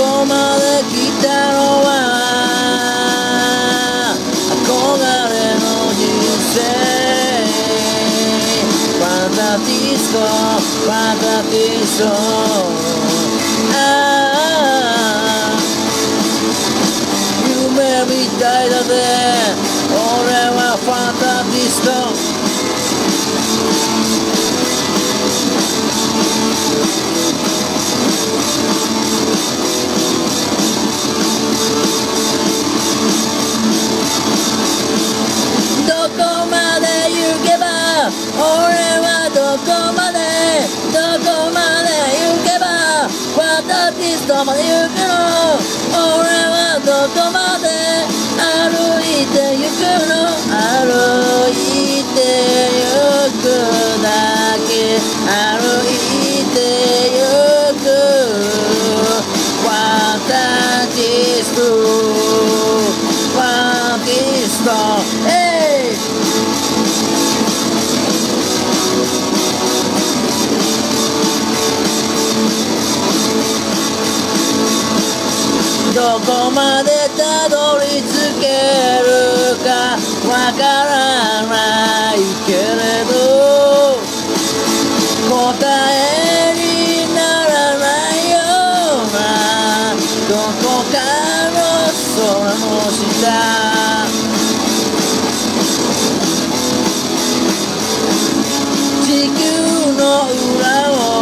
こまで来たのは憧れの人生。ファンタティスト、ファンタティスト、夢みたいだぜ俺はファンタティスト。どこまで行けば俺はどこまで行けばファンタティストまで行くの。俺はどこまで歩いて行くの。歩いて行くだけ歩いて行くファンタティスト、ファンタティスト、どこまでたどり着けるかわからないけれど答えにならないようなどこかの空の下、地球の裏を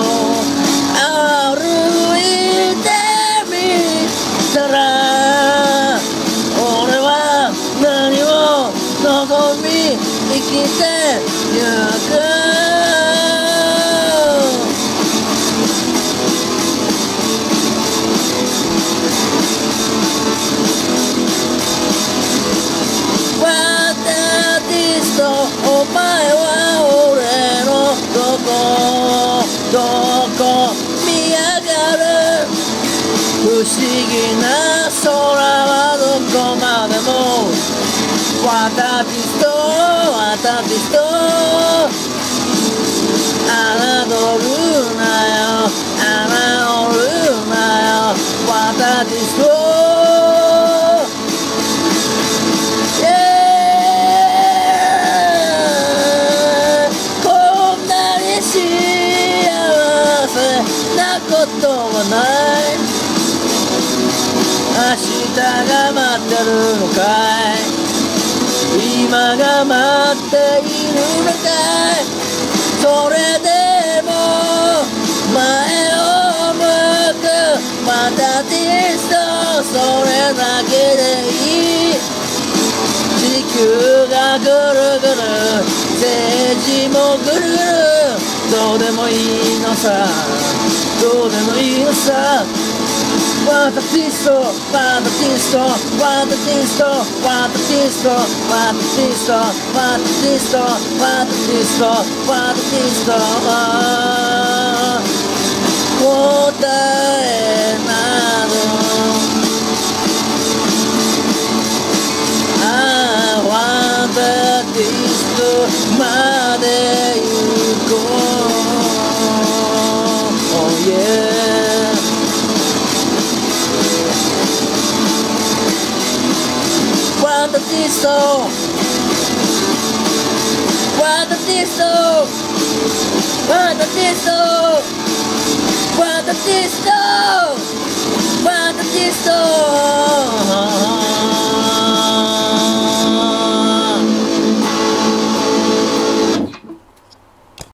歩いてみたら俺は何を望み生きてゆく。ファンタティストお前は俺のどこ見上がる不思議な空はどこまでもファンタティスト、ファンタティスト侮るなよ侮るなよファンタティスト、こんなに幸せなことはない。明日が待ってるのかい。今が待っているのかい。それでも前を向くファンタティスト、それだけでいい。地球がぐるぐる政治もぐるぐるどうでもいいのさ、どうでもいいのさ。ファンタティスト、ファンタティスト、ファンタティスト、ファンタティスト、ファンタティスト、ファンタティスト、ファンタティスト、ファンタティスト、答えなどファンタティストまで行こう、oh yeah。ファンタティスト、ファンタティスト、ファンタティスト、ファンタティスト、ファンタティスト。